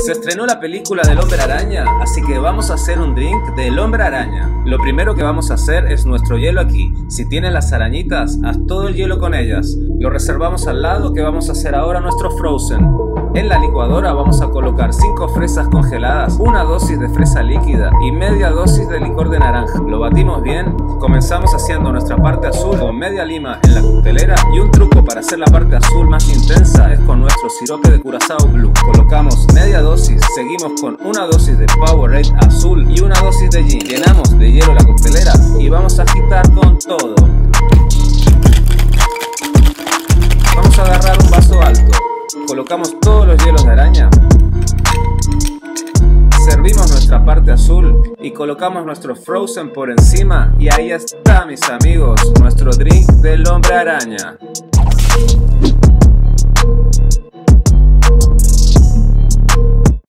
Se estrenó la película del Hombre Araña, así que vamos a hacer un drink del Hombre Araña. Lo primero que vamos a hacer es nuestro hielo aquí. Si tienen las arañitas, haz todo el hielo con ellas. Lo reservamos al lado que vamos a hacer ahora nuestro Frozen. En la licuadora vamos a colocar 5 fresas congeladas, una dosis de fresa líquida y media dosis de licor de naranja. Lo batimos bien. Comenzamos haciendo nuestra parte azul con media lima en la coctelera, y un truco para hacer la parte azul más intensa es con nuestro sirope de Curazao Blue. Colocamos media dosis, seguimos con una dosis de Powerade azul y una dosis de gin. Llenamos de hielo la coctelera y vamos a agitar con todo. Vamos a agarrar un vaso alto. Colocamos todos los hielos de araña, servimos nuestra parte azul y colocamos nuestro Frozen por encima, y ahí está, mis amigos, nuestro drink del Hombre Araña.